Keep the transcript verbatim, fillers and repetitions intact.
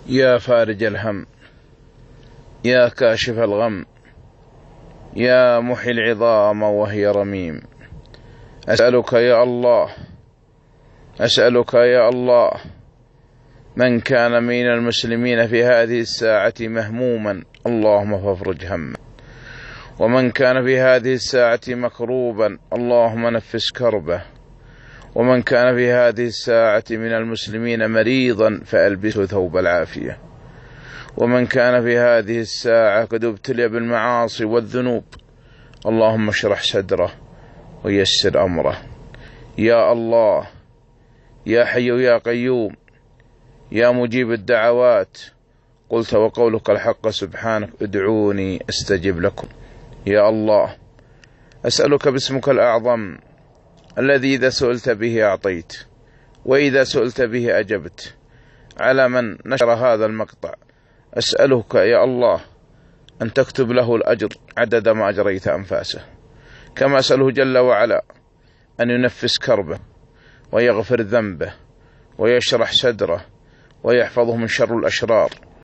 يا فارج الهم، يا كاشف الغم، يا محي العظام وهي رميم، أسألك يا الله، أسألك يا الله، من كان من المسلمين في هذه الساعة مهموما اللهم فافرج همه، ومن كان في هذه الساعة مكروبا اللهم نفس كربه، ومن كان في هذه الساعة من المسلمين مريضا فألبسه ثوب العافية، ومن كان في هذه الساعة قد ابتلي بالمعاصي والذنوب اللهم اشرح صدره ويسر أمره. يا الله، يا حي يا قيوم، يا مجيب الدعوات، قلت وقولك الحق سبحانك ادعوني استجب لكم. يا الله، أسألك باسمك الأعظم الذي إذا سئلت به أعطيت وإذا سئلت به أجبت، على من نشر هذا المقطع أسألك يا الله أن تكتب له الأجر عدد ما أجريت أنفاسه، كما أسأله جل وعلا أن ينفس كربه ويغفر ذنبه ويشرح صدره ويحفظه من شر الأشرار